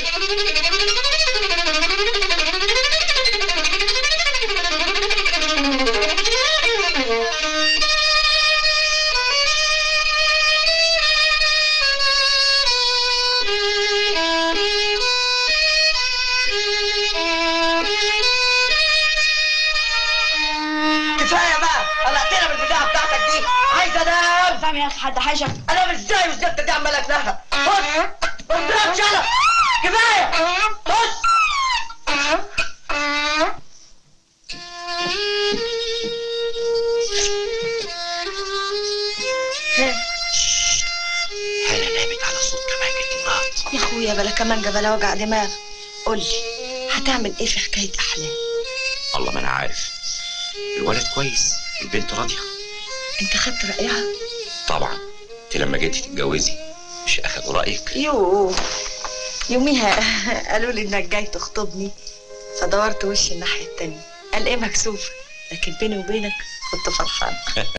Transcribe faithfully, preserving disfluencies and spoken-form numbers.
كفايه بقى، قلقتنا بالبتاعه بتاعتك دي. عايز انام. فاهم يا اخي حد حاجه؟ انا مش ازاي والزفت دي عمال اتلهى. بص ما تضربش انا. كفايه. بص هلا نامت على صوت كمانجة النار. يا اخويا بلا كمانجه بلا وجع دماغ. قول لي هتعمل ايه في حكايه احلام؟ والله ما انا عارف. الولد كويس، البنت راضيه. انت خدت رايها؟ طبعا. انت لما جيتي تتجوزي مش اخدوا رايك؟ يوه يوميها قالوا لي انك جاي تخطبني، فدورت وشي الناحيه التانيه. قال ايه مكسوفه، لكن بيني وبينك كنت فرحانه.